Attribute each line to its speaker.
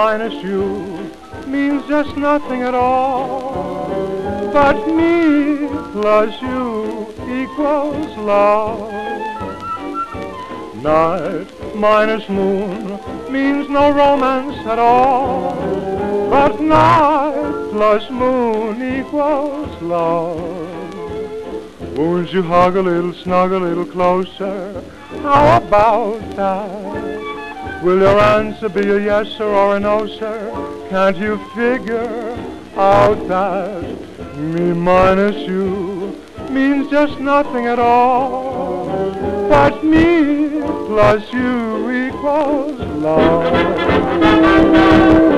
Speaker 1: minus you means just nothing at all. But me plus you equals love. Night minus moon means no romance at all. But night plus moon equals love. Won't you hug a little, snug a little closer? How about that? Will your answer be a yes sir or a no sir? Can't you figure out that me minus you means just nothing at all? But me plus you equals love.